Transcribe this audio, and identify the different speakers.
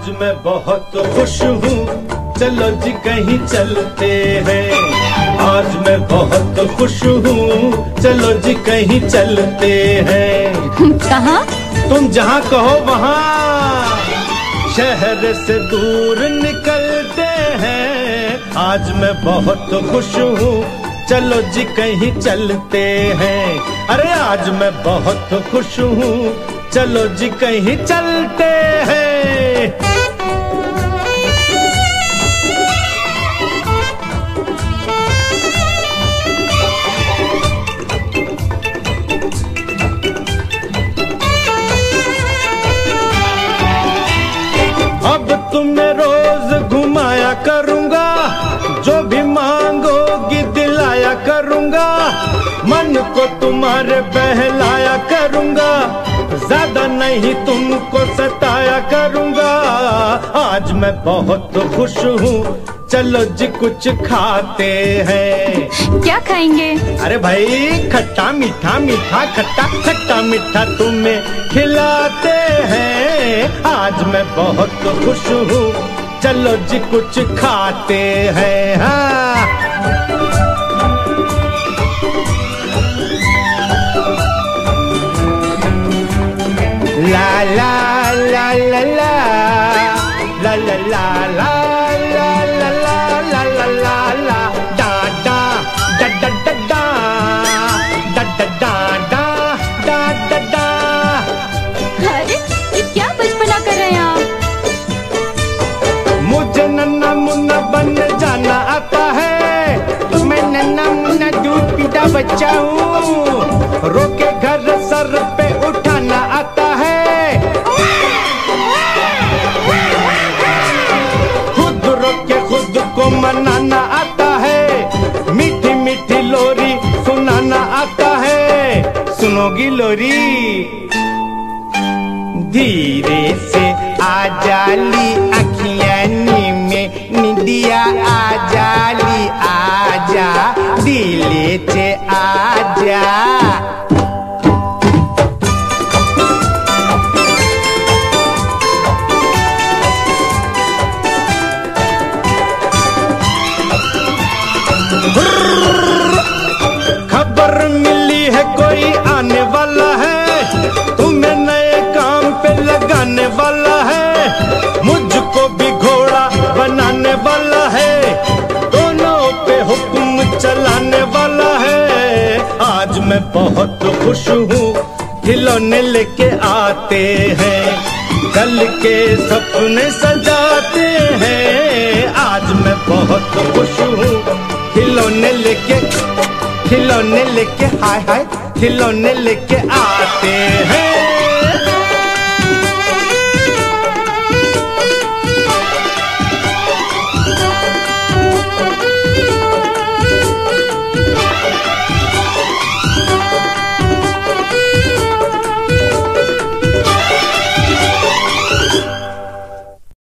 Speaker 1: आज मैं बहुत खुश हूँ, चलो जी कहीं चलते हैं। आज मैं बहुत खुश हूँ, चलो जी कहीं चलते हैं।
Speaker 2: कहाँ?
Speaker 1: तुम जहाँ कहो वहाँ, शहर से दूर निकलते हैं। आज मैं बहुत खुश हूँ, चलो जी कहीं चलते हैं। अरे आज मैं बहुत खुश हूँ, चलो जी कहीं चलते हैं। अब तुम्हें रोज घुमाया करूँगा, जो भी मांगोगी दिलाया करूँगा। मन को तुम्हारे बहलाया करूँगा, ज्यादा नहीं तुमको सताया करूँगा। आज मैं बहुत खुश हूँ, चलो जी कुछ खाते हैं।
Speaker 2: क्या खाएंगे?
Speaker 1: अरे भाई खट्टा मीठा, मीठा खट्टा, खट्टा मीठा तुम्हें खिलाते हैं। आज मैं बहुत खुश हूँ, चलो जी कुछ खाते हैं। हाँ ला ला ला ला ला ला ला ला ला ला ला ला ला ला ला डा डा डा डा डा डा डा डा डा डा डा डा।
Speaker 2: अरे ये क्या बचपना कर रहे हैं आप?
Speaker 1: मुझे नन्ना मुन्ना बन जाना आता है। मैं नन्ना मुन्ना दूध पीता बच्चा हूँ। रोके घर सर पे उठाना आता है। खुद रोके खुद को मनाना आता है। मीठी मीठी लोरी सुनाना आता है। सुनोगी लोरी? धीरे से आ जाली अखियाँ में निदिया आ जाली, आजा दिले से आजा। खबर मिली है कोई आने वाला है, तुम्हें नए काम पे लगाने वाला है। मुझको भी घोड़ा बनाने वाला है, दोनों पे हुक्म चलाने वाला है। आज मैं बहुत खुश हूँ, खिलौने लेके आते हैं, कल के सपने सजाते हैं। आज मैं बहुत खुश हूँ, खिलौने लेके हाय हाय खिलौने लेके आ